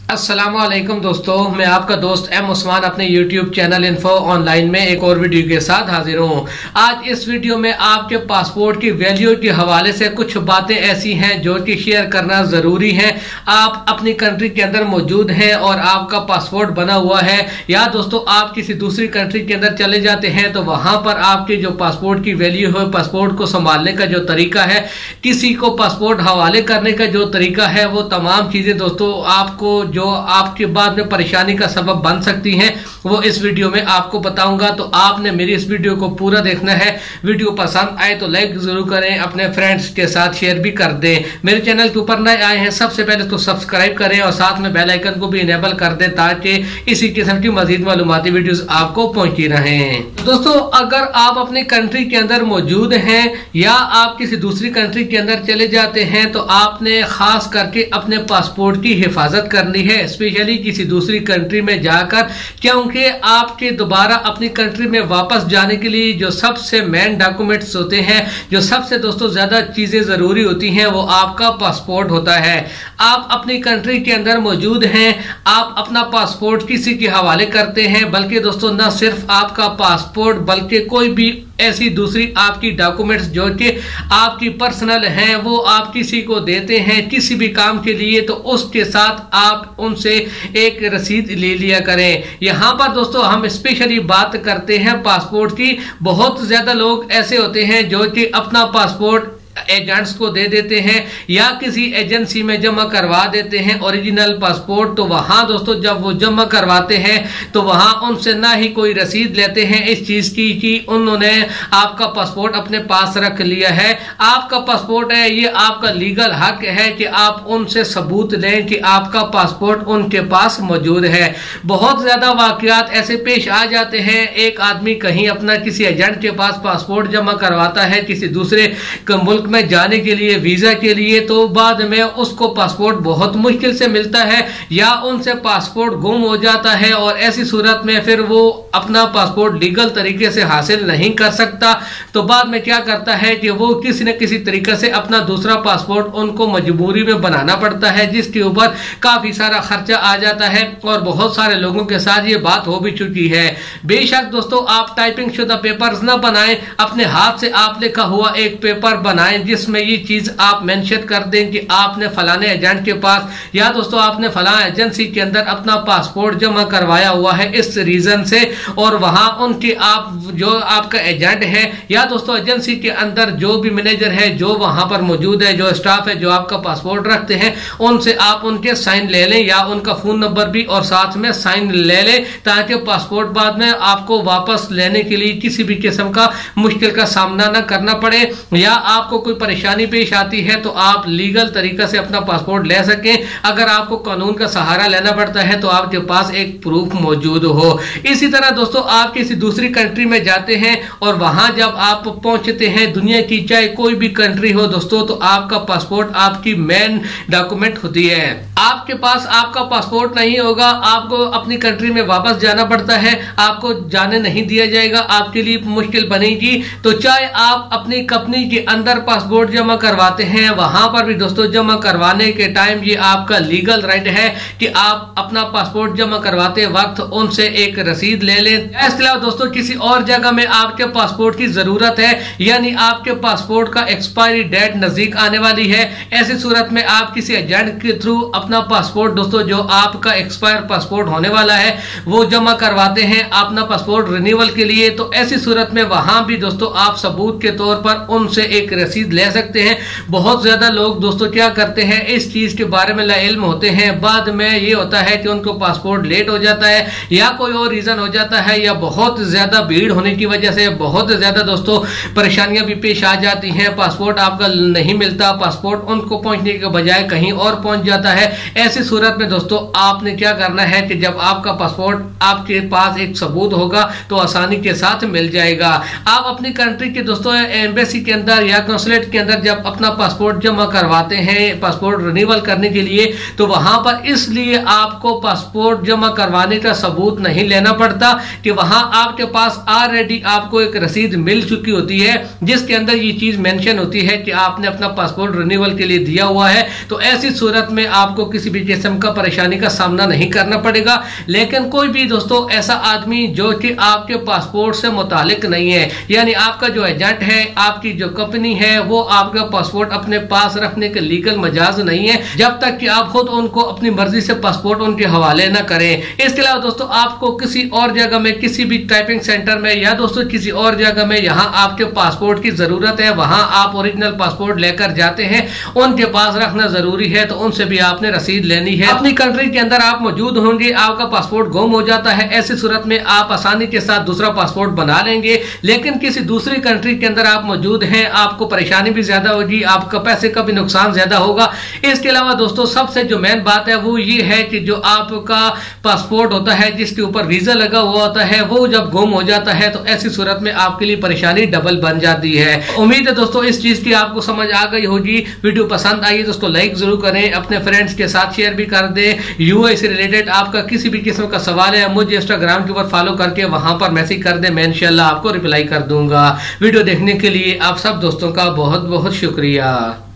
अस्सलामुअलैकुम दोस्तों, मैं आपका दोस्त एम उस्मान अपने YouTube चैनल इन्फो ऑनलाइन में एक और वीडियो के साथ हाजिर हूँ। आज इस वीडियो में आपके पासपोर्ट की वैल्यू के हवाले से कुछ बातें ऐसी हैं जो कि शेयर करना ज़रूरी है। आप अपनी कंट्री के अंदर मौजूद हैं और आपका पासपोर्ट बना हुआ है, या दोस्तों आप किसी दूसरी कंट्री के अंदर चले जाते हैं तो वहाँ पर आपके जो पासपोर्ट की वैल्यू है, पासपोर्ट को संभालने का जो तरीका है, किसी को पासपोर्ट हवाले करने का जो तरीका है, वो तमाम चीज़ें दोस्तों आपको जो आपके बाद में परेशानी का सबब बन सकती हैं वो इस वीडियो में आपको बताऊंगा। तो आपने मेरी इस वीडियो को पूरा देखना है। वीडियो पसंद आए तो लाइक जरूर करें, अपने फ्रेंड्स के साथ शेयर भी कर दें। मेरे चैनल के ऊपर नए आए हैं सबसे पहले तो सब्सक्राइब करें और साथ में बेल आइकन को भी इनेबल कर दें ताकि इसी किस्म की मजीद मालूमाती वीडियोस आपको पहुंचती रहें। दोस्तों, अगर आप अपनी कंट्री के अंदर मौजूद हैं या आप किसी दूसरी कंट्री के अंदर चले जाते हैं तो आपने खास करके अपने पासपोर्ट की हिफाजत करनी है, स्पेशली किसी दूसरी कंट्री में जाकर, क्योंकि आपके दोबारा अपनी कंट्री में वापस जाने के लिए जो सबसे मेन डॉक्यूमेंट्स होते हैं, जो सबसे दोस्तों ज्यादा चीजें जरूरी होती हैं, वो आपका पासपोर्ट होता है। आप अपनी कंट्री के अंदर मौजूद हैं, आप अपना पासपोर्ट किसी के हवाले करते हैं, बल्कि दोस्तों न सिर्फ आपका पासपोर्ट बल्कि कोई भी ऐसी दूसरी आपकी डॉक्यूमेंट्स जो कि आपकी पर्सनल हैं वो आप किसी को देते हैं किसी भी काम के लिए, तो उसके साथ आप उनसे एक रसीद ले लिया करें। यहाँ पर दोस्तों हम स्पेशली बात करते हैं पासपोर्ट की। बहुत ज्यादा लोग ऐसे होते हैं जो कि अपना पासपोर्ट एजेंट्स को दे देते हैं या किसी एजेंसी में जमा करवा देते हैं ओरिजिनल पासपोर्ट। तो वहां दोस्तों जब वो जमा करवाते हैं तो वहां उनसे ना ही कोई रसीद लेते हैं इस चीज की कि उन्होंने आपका पासपोर्ट अपने पास रख लिया है। आपका पासपोर्ट है, ये आपका लीगल हक है कि आप उनसे सबूत दें कि आपका पासपोर्ट उनके पास मौजूद है। बहुत ज्यादा वाकयात ऐसे पेश आ जाते हैं, एक आदमी कहीं अपना किसी एजेंट के पास पासपोर्ट जमा करवाता है किसी दूसरे मुल्क में जाने के लिए, वीजा के लिए, तो बाद में उसको पासपोर्ट बहुत मुश्किल से मिलता है या उनसे पासपोर्ट गुम हो जाता है और ऐसी सूरत में फिर वो अपना पासपोर्ट लीगल तरीके से हासिल नहीं कर सकता। तो बाद में क्या करता है कि वो किसी न किसी तरीके से अपना दूसरा पासपोर्ट उनको मजबूरी में बनाना पड़ता है, जिसके ऊपर काफी सारा खर्चा आ जाता है और बहुत सारे लोगों के साथ ये बात हो भी चुकी है। बेशक दोस्तों आप टाइपिंग शुदा पेपर्स ना बनाएं, अपने हाथ से आप लिखा हुआ एक पेपर बनाएं जिसमें ये चीज आप मेंशन कर दें कि आपने फलाने एजेंट के पास या दोस्तों आपने फलाना एजेंसी के अंदर अपना पासपोर्ट जमा करवाया हुआ है इस रीजन से, और वहां उनके आप जो आपका एजेंट है या दोस्तों एजेंसी के अंदर जो भी मैनेजर है जो वहां पर मौजूद है, जो स्टाफ है जो आपका पासपोर्ट रखते हैं, उनसे आप उनके साइन ले लें या उनका फोन नंबर भी और साथ में साइन ले लें ताकि पासपोर्ट बाद में आपको वापस लेने के लिए किसी भी किस्म का मुश्किल का सामना न करना पड़े, या आपको कोई परेशानी पेश आती है तो आप लीगल तरीका से अपना पासपोर्ट ले सकें। अगर आपको कानून का सहारा लेना पड़ता है तो आपके पास एक प्रूफ मौजूद हो। इसी तरह दोस्तों आप किसी दूसरी कंट्री में जाते हैं और वहां जब आप पहुंचते हैं, दुनिया की चाहे कोई भी कंट्री हो दोस्तों, तो आपका पासपोर्ट आपकी मेन डॉक्यूमेंट होती है। आपके पास आपका पासपोर्ट नहीं होगा, आपको अपनी कंट्री में वापस जाना पड़ता है, आपको जाने नहीं दिया जाएगा, आपके लिए मुश्किल बनेगी। तो चाहे आप अपनी कंपनी के अंदर पासपोर्ट जमा करवाते हैं, वहां पर भी दोस्तों जमा करवाने के टाइम ये आपका लीगल राइट है कि आप अपना पासपोर्ट जमा करवाते वक्त उनसे एक रसीद ले लें। इसके अलावा दोस्तों किसी और जगह में आपके पासपोर्ट की जरूरत है, यानी आपके पासपोर्ट का एक्सपायरी डेट नजदीक आने वाली है, ऐसी सूरत में आप किसी एजेंट के थ्रू अपना पासपोर्ट दोस्तों जो आपका एक्सपायर पासपोर्ट होने वाला है वो जमा करवाते हैं अपना पासपोर्ट रिन्यूअल के लिए। तो ऐसी सूरत में वहां भी दोस्तों आप सबूत के तौर पर उनसे एक रसीद ले सकते हैं। बहुत ज्यादा लोग दोस्तों क्या करते हैं, इस चीज के बारे में लाइल्म होते हैं, बाद में ये होता है कि उनको पासपोर्ट लेट हो जाता है या कोई और रीजन हो जाता है या बहुत ज्यादा भीड़ होने की वजह से बहुत ज्यादा दोस्तों परेशानियां भी पेश आ जाती हैं, पासपोर्ट आपका नहीं मिलता, पासपोर्ट उनको पहुंचने के बजाय कहीं और पहुंच जाता है। ऐसी सूरत में दोस्तों आपने क्या करना है कि जब आपका पासपोर्ट आपके पास एक सबूत होगा तो आसानी के साथ मिल जाएगा। आप अपनी कंट्री के दोस्तों एम्बेसी के अंदर या कंसुलेट कॉन्सुलेट के अंदर जब अपना पासपोर्ट जमा करवाते हैं पासपोर्ट रिन्यूअल करने के लिए, तो वहां पर इसलिए आपको पासपोर्ट जमा करवाने का सबूत नहीं लेना पड़ता कि वहां आपके पास ऑलरेडी आपको एक रसीद मिल चुकी होती है जिसके अंदर ये चीज मेंशन होती है कि आपने अपना पासपोर्ट रिन्यूअल के लिए दिया हुआ है। तो ऐसी सूरत में आपको किसी भी किस्म का परेशानी का सामना नहीं करना पड़ेगा। लेकिन कोई भी दोस्तों ऐसा आदमी जो कि आपके पासपोर्ट से मुतालिक नहीं है, यानी आपका जो एजेंट है, आपकी जो कंपनी है, वो आपका पासपोर्ट अपने पास रखने के लीगल मजाज नहीं है जब तक कि आप खुद उनको अपनी मर्जी से पासपोर्ट उनके हवाले न करें। इसके अलावा दोस्तों आपको किसी और जगह में, किसी भी टाइपिंग सेंटर में या दोस्तों किसी और जगह में यहाँ आपके पासपोर्ट की जरूरत है, वहां आप ओरिजिनल पासपोर्ट लेकर जाते हैं, उनके पास रखना जरूरी है। तो उनसे भी आपने रसीद लेनी है। अपनी कंट्री के अंदर आप मौजूद होंगे, आपका पासपोर्ट गुम हो जाता है, ऐसी सूरत में आप आसानी के साथ दूसरा पासपोर्ट बना लेंगे। लेकिन किसी दूसरी कंट्री के अंदर आप मौजूद हैं, आपको परेशानी भी ज्यादा होगी, आपका पैसे का भी नुकसान ज्यादा होगा। इसके अलावा दोस्तों सबसे जो मेन बात है वो ये है कि जो आपका पासपोर्ट होता है जिसके ऊपर वीजा लगा हुआ होता है, वो जब गुम हो जाता है तो ऐसी सूरत में आपके लिए परेशानी डबल बन जाती है। उम्मीद है दोस्तों इस चीज की आपको समझ आ गई होगी। वीडियो पसंद आई दोस्तों लाइक जरूर करें, अपने फ्रेंड्स के साथ शेयर भी कर दें। यूएई से रिलेटेड आपका किसी भी किस्म का सवाल है, मुझे इंस्टाग्राम के ऊपर फॉलो करके वहां पर मैसेज कर दें, मैं इंशाल्लाह आपको रिप्लाई कर दूंगा। वीडियो देखने के लिए आप सब दोस्तों का बहुत बहुत शुक्रिया।